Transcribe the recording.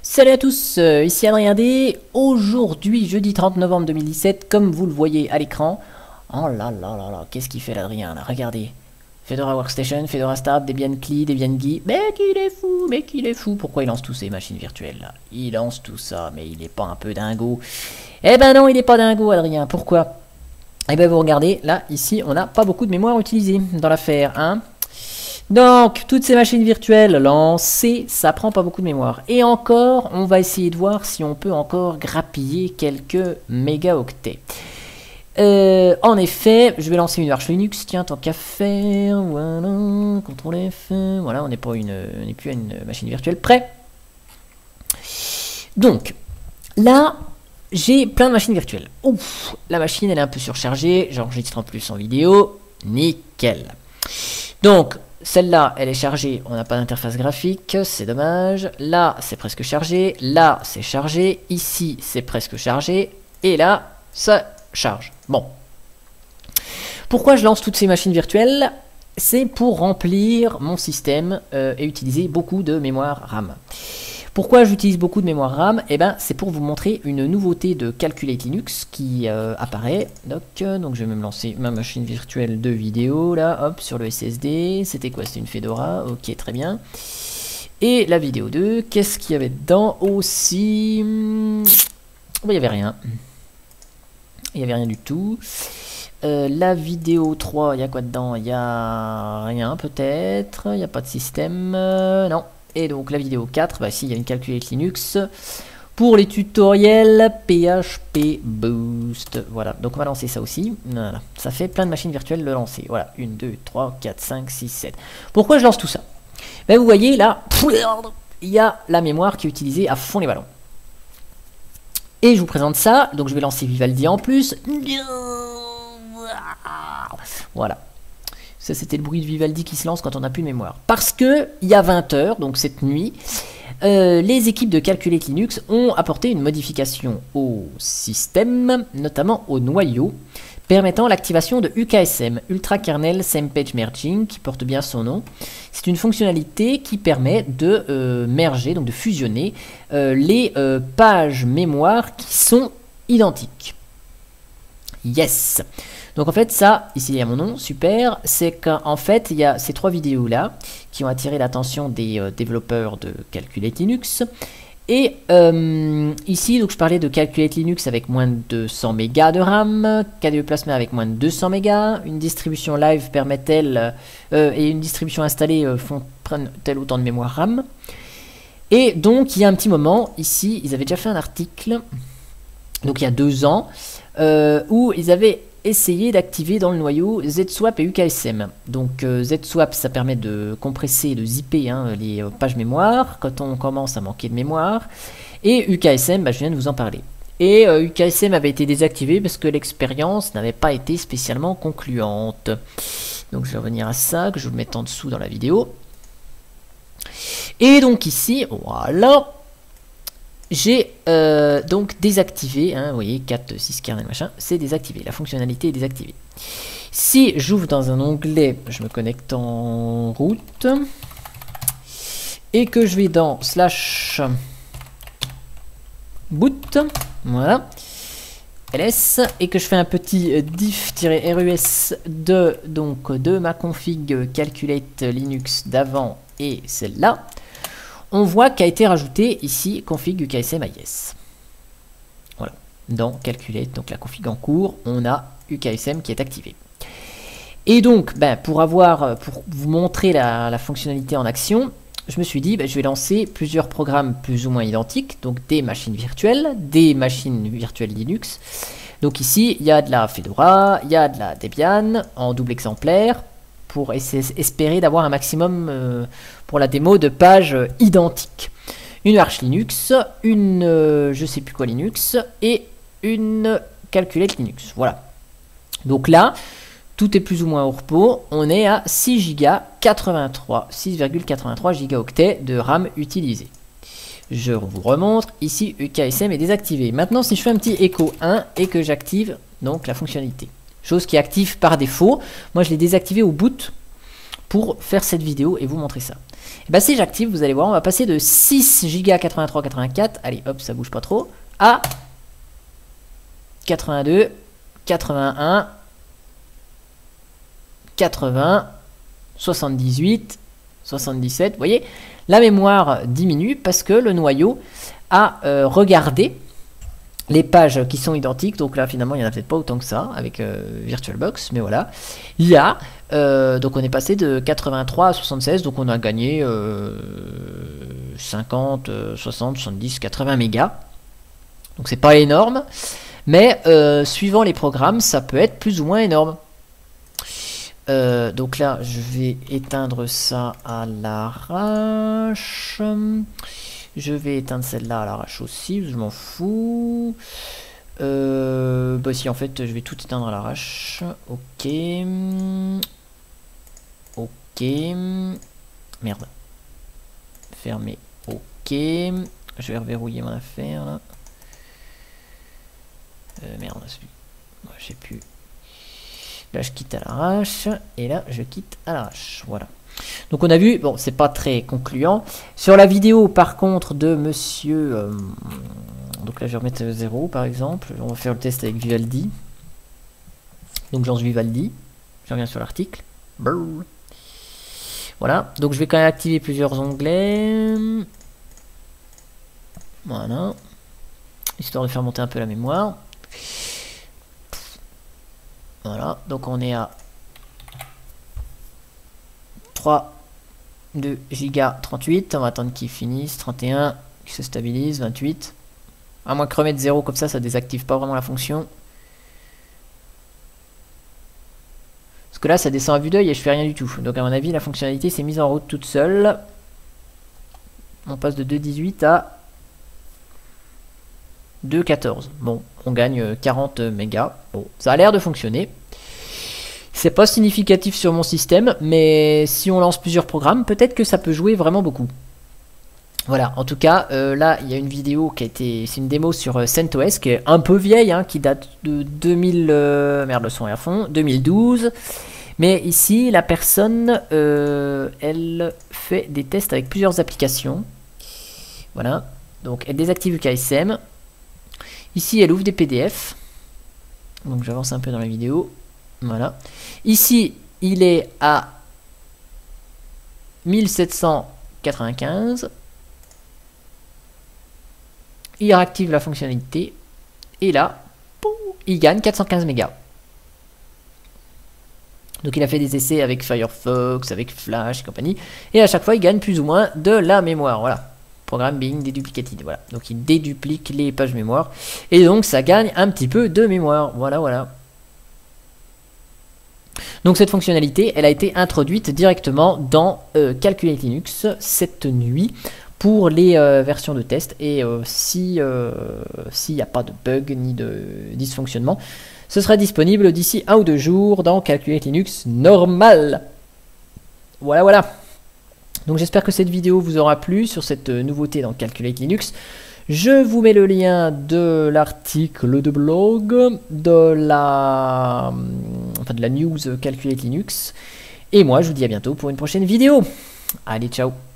Salut à tous, ici Adrien D. Aujourd'hui, jeudi 30 novembre 2017, comme vous le voyez à l'écran. Oh là là là là, qu'est-ce qu'il fait l'Adrien là? Regardez. Fedora Workstation, Fedora Start, Debian CLI, Debian GUI. Mais qu'il est fou. Pourquoi il lance tous ces machines virtuelles là? Il lance tout ça, mais il est pas un peu dingo? Eh ben non, il est pas dingo Adrien. Pourquoi? Eh ben vous regardez, là, ici, on n'a pas beaucoup de mémoire utilisée dans l'affaire, hein. Donc, toutes ces machines virtuelles lancées, ça prend pas beaucoup de mémoire. Et encore, on va essayer de voir si on peut encore grappiller quelques mégaoctets. En effet, je vais lancer une Arch Linux, tiens, tant qu'à faire, voilà, CTRL F, voilà, on n'est plus à une machine virtuelle. Prêt? Donc, là, j'ai plein de machines virtuelles. Ouf, la machine, elle est un peu surchargée, j'enregistre en plus en vidéo, nickel. Donc, celle-là, elle est chargée, on n'a pas d'interface graphique, c'est dommage. Là, c'est presque chargé, là, c'est chargé, ici, c'est presque chargé, et là, ça charge. Bon. Pourquoi je lance toutes ces machines virtuelles? C'est pour remplir mon système et utiliser beaucoup de mémoire RAM. Pourquoi j'utilise beaucoup de mémoire RAM? Eh ben, c'est pour vous montrer une nouveauté de Calculate Linux qui apparaît. Donc, je vais même lancer ma machine virtuelle de vidéo, là, hop, sur le SSD. C'était quoi? C'était une Fedora, ok, très bien. Et la vidéo 2, qu'est-ce qu'il y avait dedans aussi? Bon, il n'y avait rien. Il n'y avait rien du tout. La vidéo 3, il y a quoi dedans? Il n'y a rien, peut-être. Il n'y a pas de système. Non. Et donc la vidéo 4, bah si, il y a une Calculate Linux pour les tutoriels PHP Boost. Voilà, donc on va lancer ça aussi. Voilà, ça fait plein de machines virtuelles de lancer. Voilà, 1, 2, 3, 4, 5, 6, 7. Pourquoi je lance tout ça? Ben, vous voyez là, il y a la mémoire qui est utilisée à fond les ballons. Et je vous présente ça, donc je vais lancer Vivaldi en plus. Voilà. Ça, c'était le bruit de Vivaldi qui se lance quand on n'a plus de mémoire. Parce que, il y a 20 heures, donc cette nuit, les équipes de Calculate Linux ont apporté une modification au système, notamment au noyau, permettant l'activation de UKSM, Ultra Kernel Same Page Merging, qui porte bien son nom. C'est une fonctionnalité qui permet de merger, donc de fusionner les pages mémoire qui sont identiques. Yes! Donc en fait ça, ici il y a mon nom, super, c'est qu'en fait il y a ces trois vidéos là qui ont attiré l'attention des développeurs de Calculate Linux. Et ici donc je parlais de Calculate Linux avec moins de 200 mégas de RAM, KDE Plasma avec moins de 200 mégas, une distribution live permet-elle et une distribution installée prennent-elles autant de mémoire RAM. Et donc il y a un petit moment, ici ils avaient déjà fait un article, donc il y a 2 ans, où ils avaient essayer d'activer dans le noyau ZSwap et UKSM. Donc ZSwap, ça permet de compresser, de zipper les pages mémoire quand on commence à manquer de mémoire. Et UKSM, bah, je viens de vous en parler. Et UKSM avait été désactivé parce que l'expérience n'avait pas été spécialement concluante. Donc je vais revenir à ça, que je vous le mette en dessous dans la vidéo. Et donc ici, voilà. J'ai donc désactivé, vous voyez, 4, 6 kernel machin, c'est désactivé, la fonctionnalité est désactivée. Si j'ouvre dans un onglet, je me connecte en route, et que je vais dans slash boot, voilà, ls, et que je fais un petit diff-rus de ma config calculate Linux d'avant et celle-là, on voit qu'a été rajouté ici config UKSM AIS. Voilà, dans Calculate, donc la config en cours, on a UKSM qui est activé. Et donc, pour vous montrer la fonctionnalité en action, je me suis dit, je vais lancer plusieurs programmes plus ou moins identiques, donc des machines virtuelles Linux. Donc ici, il y a de la Fedora, il y a de la Debian en double exemplaire, pour espérer d'avoir un maximum pour la démo de pages identiques. Une Arch Linux, une je sais plus quoi Linux et une Calculate Linux. Voilà. Donc là, tout est plus ou moins au repos. On est à 6 Go 6,83 gigaoctets de RAM utilisé. Je vous remontre. Ici, UKSM est désactivé. Maintenant, si je fais un petit écho 1 et que j'active donc la fonctionnalité. Chose qui est active par défaut. Moi, je l'ai désactivé au boot pour faire cette vidéo et vous montrer ça. Et bah si j'active, vous allez voir, on va passer de 6 Go 83-84, allez hop, ça bouge pas trop, à 82, 81, 80, 78, 77, vous voyez, la mémoire diminue parce que le noyau a regardé les pages qui sont identiques. Donc là finalement il n'y en a peut-être pas autant que ça avec VirtualBox, mais voilà, il y a donc on est passé de 83 à 76, donc on a gagné 50, 60, 70, 80 mégas, donc c'est pas énorme, mais suivant les programmes ça peut être plus ou moins énorme. Donc là je vais éteindre ça à l'arrache. Je vais éteindre celle-là à l'arrache aussi, je m'en fous. Bah si en fait je vais tout éteindre à l'arrache. Ok. Ok. Merde. Fermer. Ok. Je vais reverrouiller mon affaire là. Merde. Ouais, je sais plus. Là je quitte à l'arrache. Et là je quitte à l'arrache. Voilà. Donc on a vu, bon c'est pas très concluant. Sur la vidéo par contre de monsieur, donc là je vais remettre 0 par exemple, on va faire le test avec Vivaldi. Donc je lance Vivaldi, je reviens sur l'article. Voilà, donc je vais quand même activer plusieurs onglets. Voilà, histoire de faire monter un peu la mémoire. Voilà, donc on est à 2 Go 38, on va attendre qu'il finisse, 31, qu'il se stabilise, 28, à moins que remettre 0 comme ça désactive pas vraiment la fonction. Parce que là ça descend à vue d'œil et je fais rien du tout, donc à mon avis la fonctionnalité s'est mise en route toute seule. On passe de 2,18 à 2,14, bon on gagne 40 mégas, bon ça a l'air de fonctionner. C'est pas significatif sur mon système, mais si on lance plusieurs programmes, peut-être que ça peut jouer vraiment beaucoup. Voilà, en tout cas, là, il y a une vidéo qui a été... C'est une démo sur CentOS, qui est un peu vieille, hein, qui date de 2000... merde, le son est à fond, 2012. Mais ici, la personne, elle fait des tests avec plusieurs applications. Voilà, donc elle désactive le KSM. Ici, elle ouvre des PDF. Donc j'avance un peu dans la vidéo. Voilà. Ici, il est à 1795. Il réactive la fonctionnalité. Et là, il gagne 415 mégas. Donc il a fait des essais avec Firefox, avec Flash et compagnie. Et à chaque fois, il gagne plus ou moins de la mémoire. Voilà. Programme being déduplicated. Voilà. Donc il déduplique les pages mémoire. Et donc ça gagne un petit peu de mémoire. Voilà, voilà. Donc cette fonctionnalité, elle a été introduite directement dans Calculate Linux cette nuit pour les versions de test. Et s'il n'y a pas de bug ni de dysfonctionnement, ce sera disponible d'ici 1 ou 2 jours dans Calculate Linux normal. Voilà, voilà. Donc j'espère que cette vidéo vous aura plu sur cette nouveauté dans Calculate Linux. Je vous mets le lien de l'article de blog, de la news Calculate Linux. Et moi, je vous dis à bientôt pour une prochaine vidéo. Allez, ciao!